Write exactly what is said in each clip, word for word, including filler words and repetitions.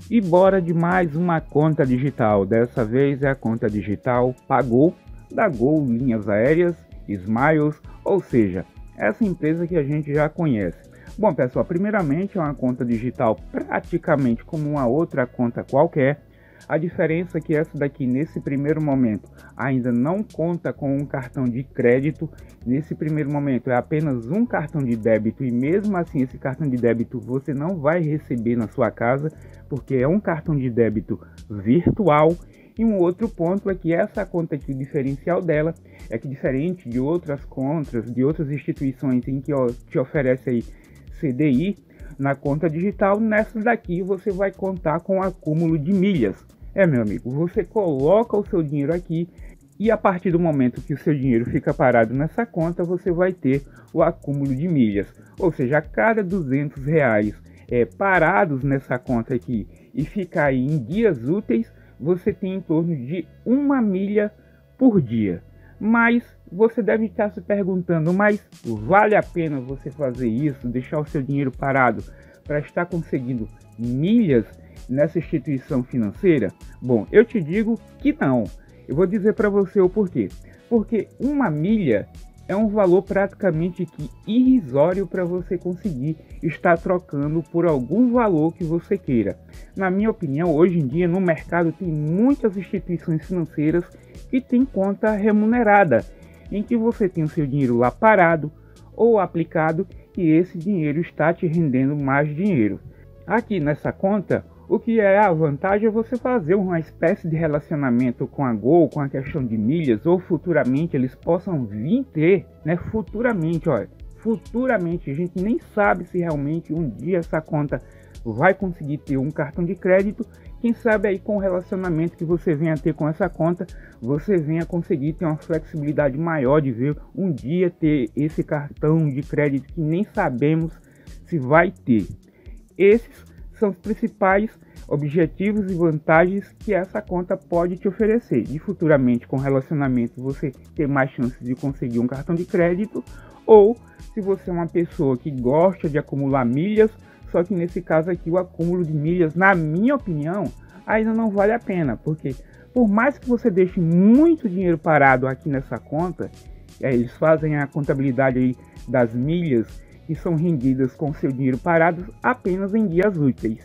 E bora de mais uma conta digital. Dessa vez é a conta digital Pagou, da Gol Linhas Aéreas, Smiles, ou seja, essa empresa que a gente já conhece. Bom pessoal, primeiramente é uma conta digital praticamente como uma outra conta qualquer. A diferença é que essa daqui nesse primeiro momento ainda não conta com um cartão de crédito. Nesse primeiro momento é apenas um cartão de débito e mesmo assim esse cartão de débito você não vai receber na sua casa, porque é um cartão de débito virtual. E um outro ponto é que essa conta aqui, o diferencial dela é que diferente de outras contas, de outras instituições em que ó, te oferece aí C D I, na conta digital, nessa daqui você vai contar com acúmulo de milhas. É, meu amigo, você coloca o seu dinheiro aqui e a partir do momento que o seu dinheiro fica parado nessa conta, você vai ter o acúmulo de milhas. Ou seja, a cada duzentos reais é, parados nessa conta aqui e ficar aí em dias úteis, você tem em torno de uma milha por dia. Mas você deve estar se perguntando, mas vale a pena você fazer isso, deixar o seu dinheiro parado para estar conseguindo milhas nessa instituição financeira? Bom, eu te digo que não. Eu vou dizer para você o porquê. Porque uma milha é um valor praticamente que irrisório para você conseguir estar trocando por algum valor que você queira. Na minha opinião, hoje em dia no mercado tem muitas instituições financeiras que têm conta remunerada, em que você tem o seu dinheiro lá parado ou aplicado e esse dinheiro está te rendendo mais dinheiro. Aqui nessa conta, o que é a vantagem é você fazer uma espécie de relacionamento com a Gol, com a questão de milhas, ou futuramente eles possam vir ter, né, futuramente, olha, futuramente, a gente nem sabe se realmente um dia essa conta vai conseguir ter um cartão de crédito. Quem sabe aí com o relacionamento que você venha a ter com essa conta, você venha conseguir ter uma flexibilidade maior de ver um dia ter esse cartão de crédito que nem sabemos se vai ter. Esses são os principais objetivos e vantagens que essa conta pode te oferecer. E futuramente com relacionamento você ter mais chances de conseguir um cartão de crédito, ou se você é uma pessoa que gosta de acumular milhas, só que nesse caso aqui o acúmulo de milhas, na minha opinião, ainda não vale a pena, porque por mais que você deixe muito dinheiro parado aqui nessa conta, é, eles fazem a contabilidade aí das milhas que são rendidas com seu dinheiro parado apenas em dias úteis.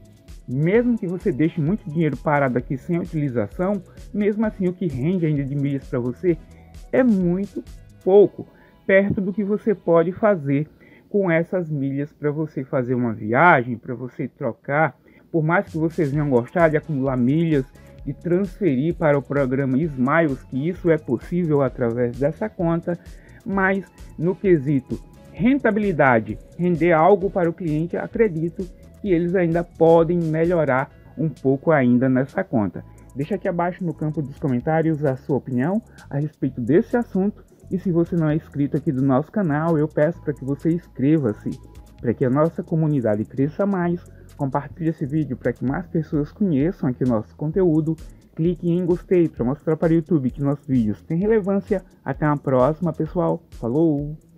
Mesmo que você deixe muito dinheiro parado aqui sem utilização, mesmo assim o que rende ainda de milhas para você é muito pouco, perto do que você pode fazer com essas milhas para você fazer uma viagem, para você trocar. Por mais que vocês venham gostar de acumular milhas e transferir para o programa Smiles, que isso é possível através dessa conta, mas no quesito rentabilidade, render algo para o cliente, acredito que eles ainda podem melhorar um pouco ainda nessa conta. Deixa aqui abaixo no campo dos comentários a sua opinião a respeito desse assunto, e se você não é inscrito aqui do nosso canal, eu peço para que você inscreva-se, para que a nossa comunidade cresça mais. Compartilhe esse vídeo para que mais pessoas conheçam aqui o nosso conteúdo. Clique em gostei para mostrar para o YouTube que nossos vídeos têm relevância. Até a próxima, pessoal. Falou!